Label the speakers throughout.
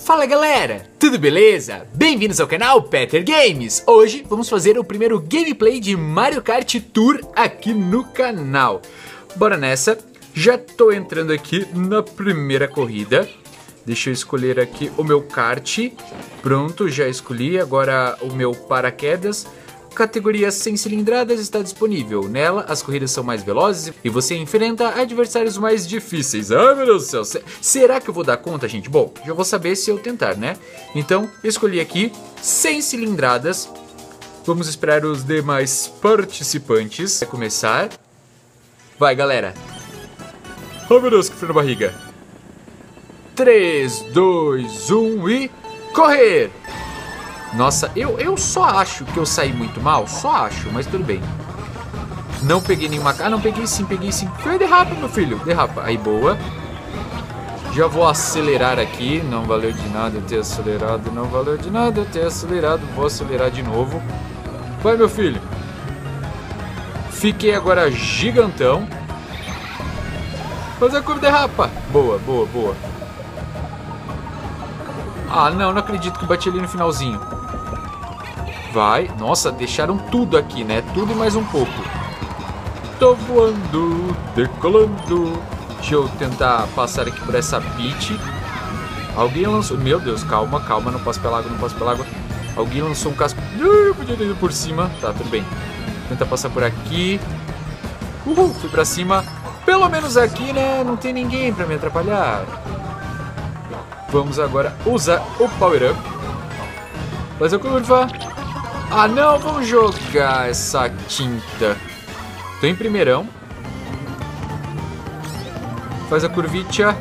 Speaker 1: Fala galera, tudo beleza? Bem-vindos ao canal Peter Games. Hoje vamos fazer o primeiro gameplay de Mario Kart Tour aqui no canal. Bora nessa, já tô entrando aqui na primeira corrida. Deixa eu escolher aqui o meu kart. Pronto, já escolhi, agora o meu paraquedas. Categoria 100 cilindradas está disponível. Nela, as corridas são mais velozes e você enfrenta adversários mais difíceis. Ai, meu Deus do céu. Será que eu vou dar conta, gente? Bom, já vou saber se eu tentar, né? Então, escolhi aqui 100 cilindradas. Vamos esperar os demais participantes. Vai começar. Vai, galera. Ai, meu Deus, que frio na barriga. 3, 2, 1 e... correr! Nossa, eu só acho que eu saí muito mal. Só acho, mas tudo bem. Não peguei nenhuma... Ah, não, peguei sim. Derrapa, meu filho, derrapa. Aí, boa. Já vou acelerar aqui. Não valeu de nada eu ter acelerado. Não valeu de nada eu ter acelerado. Vou acelerar de novo. Vai, meu filho. Fiquei agora gigantão. Fazer a curva, derrapa. Boa, boa, boa. Ah, não acredito que bati ali no finalzinho. Vai. Nossa, deixaram tudo aqui, né? Tudo e mais um pouco. Tô voando, decolando. Deixa eu tentar passar aqui por essa pit. Alguém lançou... Meu Deus, calma, calma. Não passo pela água, não passo pela água. Alguém lançou um casco... Eu podia ter ido por cima. Tá, tudo bem. Tentar passar por aqui. Uhul, fui pra cima. Pelo menos aqui, né? Não tem ninguém pra me atrapalhar. Vamos agora usar o Power Up. Fazer a curva. Ah, não, vamos jogar essa tinta. Tô em primeirão. Faz a curvita.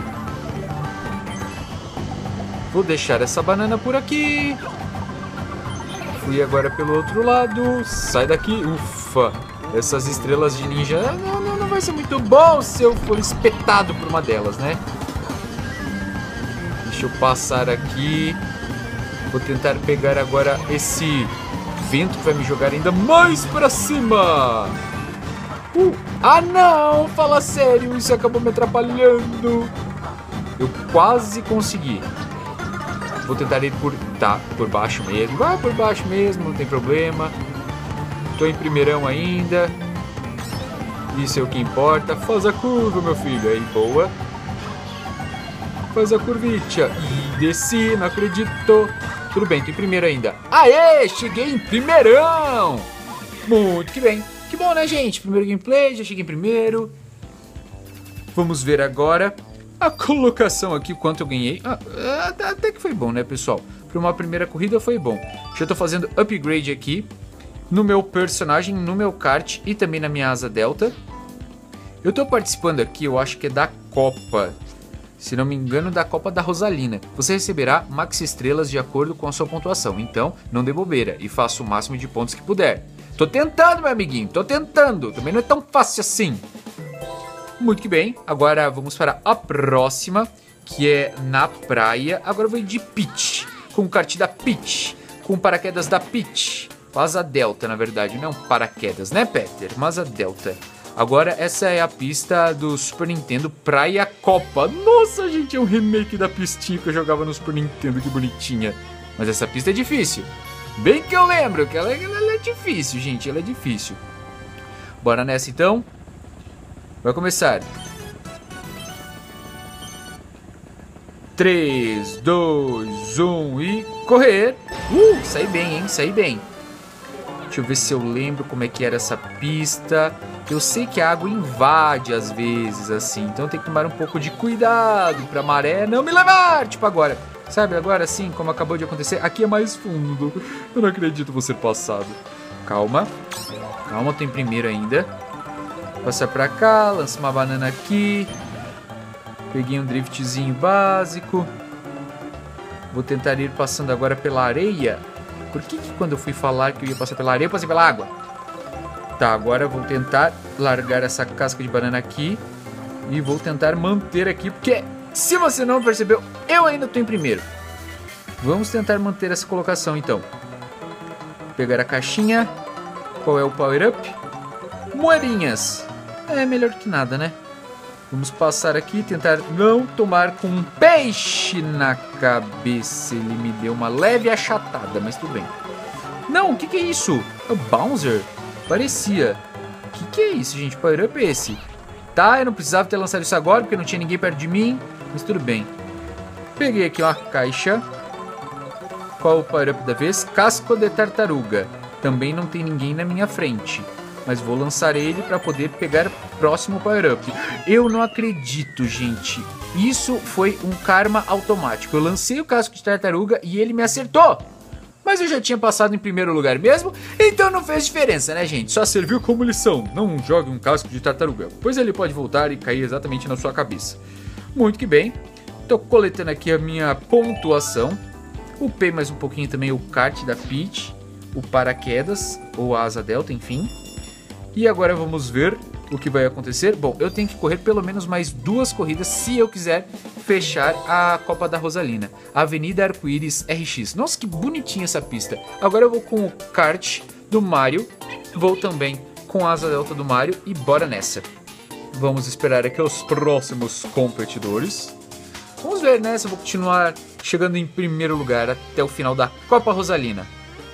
Speaker 1: Vou deixar essa banana por aqui. Fui agora pelo outro lado. Sai daqui. Ufa. Essas estrelas de ninja. Não vai ser muito bom se eu for espetado por uma delas, né? Deixa eu passar aqui. Vou tentar pegar agora esse vento que vai me jogar ainda mais pra cima. Ah, não! Fala sério, isso acabou me atrapalhando. Eu quase consegui. Vou tentar ir por... Tá, por baixo mesmo. Vai por baixo mesmo, não tem problema. Tô em primeirão ainda. Isso é o que importa. Faz a curva, meu filho. Aí, boa. Faz a curvita. E desci, não acredito. Tudo bem, tô em primeiro ainda. Aê, cheguei em primeirão. Muito que bem. Que bom, né, gente? Primeiro gameplay, já cheguei em primeiro. Vamos ver agora a colocação aqui, o quanto eu ganhei. Até que foi bom, né, pessoal? Para uma primeira corrida foi bom. Já tô fazendo upgrade aqui no meu personagem, no meu kart e também na minha asa delta. Eu tô participando aqui, eu acho que é da Copa. Se não me engano, da Copa da Rosalina. Você receberá max estrelas de acordo com a sua pontuação. Então, não dê bobeira e faça o máximo de pontos que puder. Tô tentando, meu amiguinho. Tô tentando. Também não é tão fácil assim. Muito que bem. Agora vamos para a próxima, que é na praia. Agora eu vou ir de Peach. Com o kart da Peach. Com paraquedas da Peach. Asa delta, na verdade. Não paraquedas, né, Peter? Mas a delta. Agora, essa é a pista do Super Nintendo Praia Copa. Nossa, gente, é um remake da pistinha que eu jogava no Super Nintendo, que bonitinha. Mas essa pista é difícil. Bem que eu lembro que ela é difícil, gente, ela é difícil. Bora nessa, então. Vai começar. 3, 2, 1 e correr. Saí bem, hein, saí bem. Deixa eu ver se eu lembro como é que era essa pista. Eu sei que a água invade às vezes, assim. Então tem que tomar um pouco de cuidado pra maré não me levar. Tipo agora. Sabe, agora assim, como acabou de acontecer. Aqui é mais fundo. Eu não acredito você passado. Calma. Calma, tô em primeiro ainda. Passar pra cá, lança uma banana aqui. Peguei um driftzinho básico. Vou tentar ir passando agora pela areia. Por que quando eu fui falar que eu ia passar pela areia, eu passei pela água? Tá, agora eu vou tentar largar essa casca de banana aqui. E vou tentar manter aqui, porque se você não percebeu, eu ainda tô em primeiro. Vamos tentar manter essa colocação, então. Pegar a caixinha. Qual é o power up? Moedinhas. É melhor que nada, né? Vamos passar aqui, tentar não tomar com um peixe na cabeça. Ele me deu uma leve achatada, mas tudo bem. Não, o que é isso? É o Bouncer? Parecia. O que é isso, gente? Power Up é esse? Tá, eu não precisava ter lançado isso agora, porque não tinha ninguém perto de mim. Mas tudo bem. Peguei aqui uma caixa. Qual o Power Up da vez? Casco de tartaruga. Também não tem ninguém na minha frente. Mas vou lançar ele para poder pegar o próximo Power Up. Eu não acredito, gente. Isso foi um karma automático. Eu lancei o casco de tartaruga e ele me acertou. Mas eu já tinha passado em primeiro lugar mesmo, então não fez diferença, né, gente? Só serviu como lição. Não jogue um casco de tartaruga, pois ele pode voltar e cair exatamente na sua cabeça. Muito que bem. Tô coletando aqui a minha pontuação. Upei mais um pouquinho também o kart da Peach, o paraquedas, ou a asa delta, enfim. E agora vamos ver o que vai acontecer. Bom, eu tenho que correr pelo menos mais 2 corridas se eu quiser fechar a Copa da Rosalina. Avenida Arco-Íris RX. Nossa, que bonitinha essa pista. Agora eu vou com o kart do Mario. Vou também com a asa delta do Mario e bora nessa. Vamos esperar aqui os próximos competidores. Vamos ver, né, se eu vou continuar chegando em primeiro lugar até o final da Copa Rosalina.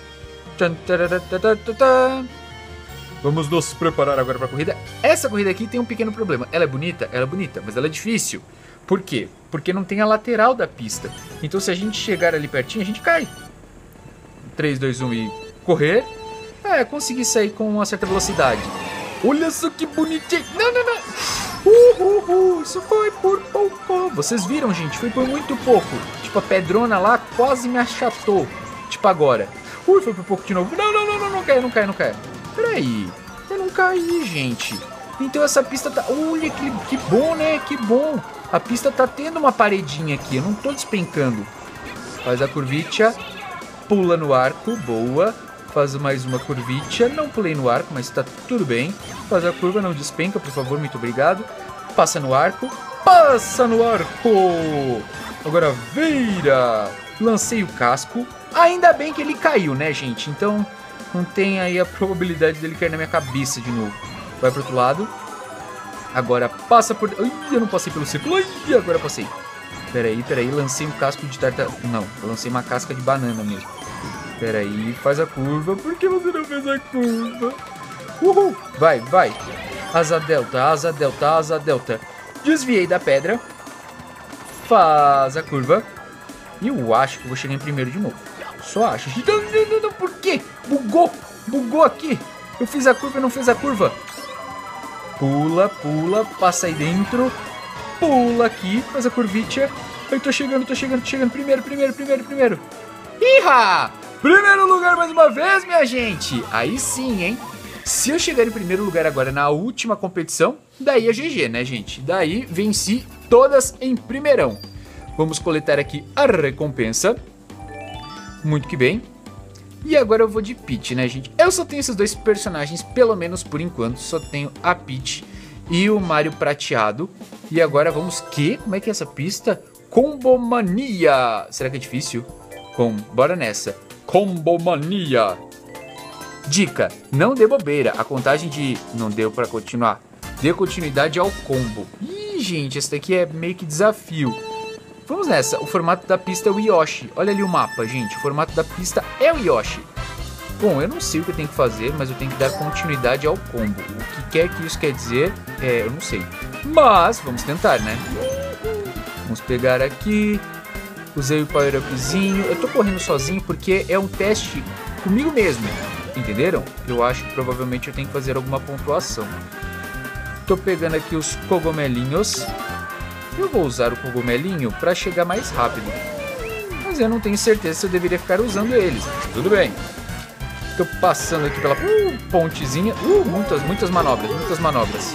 Speaker 1: Vamos nos preparar agora para a corrida. Essa corrida aqui tem um pequeno problema. Ela é bonita, mas ela é difícil. Por quê? Porque não tem a lateral da pista. Então se a gente chegar ali pertinho, a gente cai. 3, 2, 1 e correr. Consegui sair com uma certa velocidade. Olha só que bonitinho. Não. Isso foi por pouco. Vocês viram, gente? Foi por muito pouco. Tipo, a pedrona lá quase me achatou. Tipo agora. Foi por pouco de novo. Não cai. Peraí, eu não caí, gente. Então essa pista tá... Olha, que bom, né? Que bom. A pista tá tendo uma paredinha aqui. Eu não tô despencando. Faz a curvitia. Pula no arco. Boa. Faz mais uma curvitia. Não pulei no arco, mas tá tudo bem. Faz a curva, não despenca, por favor. Muito obrigado. Passa no arco. Passa no arco. Agora vira. Lancei o casco. Ainda bem que ele caiu, né, gente? Então... não tem aí a probabilidade dele cair na minha cabeça de novo. Vai pro outro lado. Agora passa por... Ai, eu não passei pelo círculo. Ai, agora passei. Peraí. Lancei um casco de tartaruga. Não, eu lancei uma casca de banana mesmo. Peraí, faz a curva. Por que você não fez a curva? Uhul. Vai. Asa delta. Desviei da pedra. Faz a curva. E eu acho que vou chegar em primeiro de novo. Só acho. Não, por quê? Bugou aqui. Eu fiz a curva e não fez a curva. Pula, passa aí dentro. Pula aqui, faz a curvitia. Eu tô chegando. Primeiro. Iha! Primeiro lugar mais uma vez, minha gente. Aí sim, hein? Se eu chegar em primeiro lugar agora na última competição, daí é GG, né, gente? Daí venci todas em primeirão. Vamos coletar aqui a recompensa. Muito que bem. E agora eu vou de Peach, né, gente? Eu só tenho esses 2 personagens, pelo menos por enquanto. Só tenho a Peach e o Mario prateado. E agora vamos que? Como é que é essa pista? Combomania! Será que é difícil? Bora nessa. Combomania! Dica, não dê bobeira. A contagem de... não deu pra continuar. Dê continuidade ao combo. Ih, gente, essa daqui é meio que desafio. Vamos nessa, o formato da pista é o Yoshi. Olha ali o mapa, gente, o formato da pista é o Yoshi. Bom, eu não sei o que eu tenho que fazer, mas eu tenho que dar continuidade ao combo. O que quer que isso quer dizer, eu não sei. Mas, vamos tentar, né? Vamos pegar aqui. Usei o Power Upzinho. Eu tô correndo sozinho porque é um teste comigo mesmo. Entenderam? Eu acho que provavelmente eu tenho que fazer alguma pontuação. Tô pegando aqui os cogumelinhos. Eu vou usar o cogumelinho para chegar mais rápido. Mas eu não tenho certeza se eu deveria ficar usando eles. Tudo bem. Tô passando aqui pela pontezinha. Muitas manobras.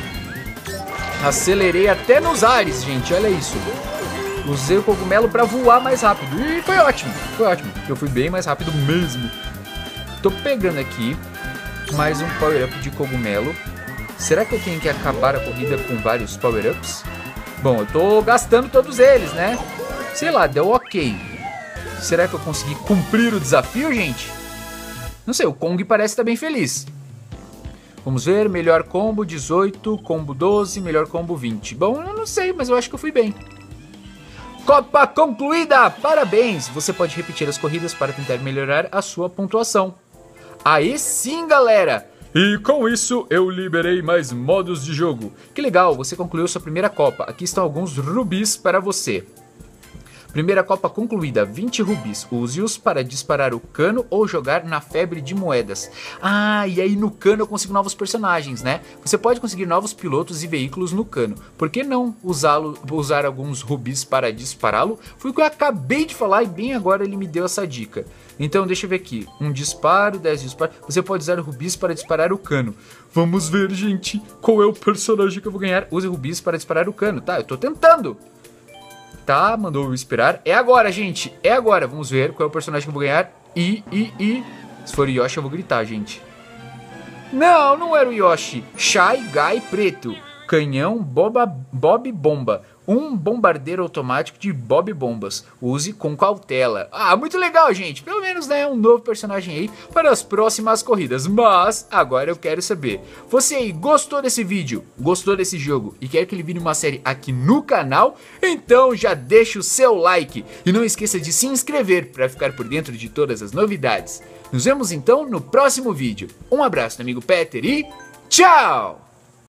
Speaker 1: Acelerei até nos ares, gente. Olha isso. Usei o cogumelo para voar mais rápido. E foi ótimo. Eu fui bem mais rápido mesmo. Tô pegando aqui mais um power-up de cogumelo. Será que eu tenho que acabar a corrida com vários power-ups? Bom, eu tô gastando todos eles, né? Sei lá, deu ok. Será que eu consegui cumprir o desafio, gente? Não sei, o Kong parece estar bem feliz. Vamos ver, melhor combo 18, combo 12, melhor combo 20. Bom, eu não sei, mas eu acho que eu fui bem. Copa concluída! Parabéns! Você pode repetir as corridas para tentar melhorar a sua pontuação. Aí sim, galera! E com isso eu liberei mais modos de jogo. Que legal, você concluiu sua primeira Copa. Aqui estão alguns rubis para você. Primeira Copa concluída, 20 rubis. Use-os para disparar o cano ou jogar na febre de moedas. Ah, e aí no cano eu consigo novos personagens, né? Você pode conseguir novos pilotos e veículos no cano. Por que não usar alguns rubis para dispará-lo? Foi o que eu acabei de falar e bem agora ele me deu essa dica. Então deixa eu ver aqui, um disparo, 10 disparos. Você pode usar rubis para disparar o cano. Vamos ver, gente, qual é o personagem que eu vou ganhar. Use rubis para disparar o cano, tá? Eu tô tentando. Tá, mandou eu esperar. É agora, gente. É agora. Vamos ver qual é o personagem que eu vou ganhar. Se for o Yoshi, eu vou gritar, gente. Não, não era o Yoshi. Shy Guy preto. Canhão Bob Bomba. Um bombardeiro automático de Bob Bombas. Use com cautela. Ah, muito legal, gente. Pelo menos, né, um novo personagem aí para as próximas corridas. Mas, agora eu quero saber. Você aí gostou desse vídeo? Gostou desse jogo? E quer que ele vire uma série aqui no canal? Então já deixa o seu like. E não esqueça de se inscrever para ficar por dentro de todas as novidades. Nos vemos então no próximo vídeo. Um abraço do amigo Peter e tchau!